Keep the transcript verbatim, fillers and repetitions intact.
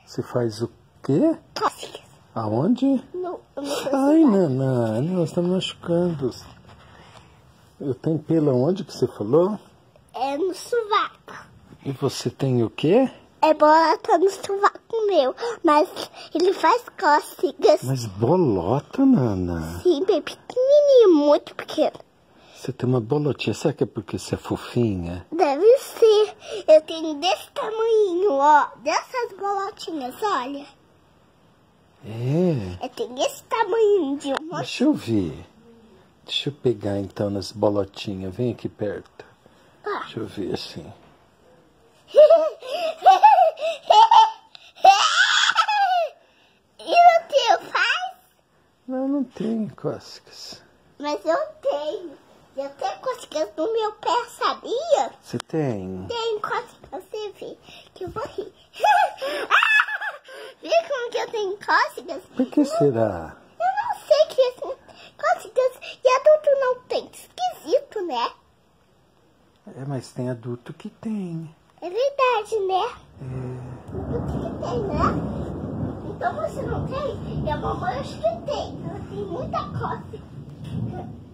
Você faz o quê? Cócegas. Aonde? No, no Ai, Naná, nós estamos machucando. Eu tenho pelo aonde que você falou? É no sovaco. E você tem o quê? É bolota no sovaco meu, mas ele faz cócegas. Mas bolota, Nana? Sim, bem pequenininho, muito pequeno. Você tem uma bolotinha, será que é porque você é fofinha? Deve ser. Eu tenho desse tamanho, ó. Dessas bolotinhas, olha. É? Eu tenho esse tamanho de uma. Deixa eu ver. Deixa eu pegar então nas bolotinhas. Vem aqui perto. Ah. Deixa eu ver assim. E o teu faz? Não, não tem cócegas. Mas eu tenho. Eu tenho cócegas no meu pé, sabia? Você tem? Tenho cócegas, você vê. Que eu vou rir. Vê como que eu tenho cócegas? Por que será? Eu não sei que assim, cócegas e adulto não tem. Esquisito, né? É, mas tem adulto que tem. É verdade, né? É. Adulto que tem, né? Então você não tem? E a mamãe acho que tem. Ela tem muita cócega.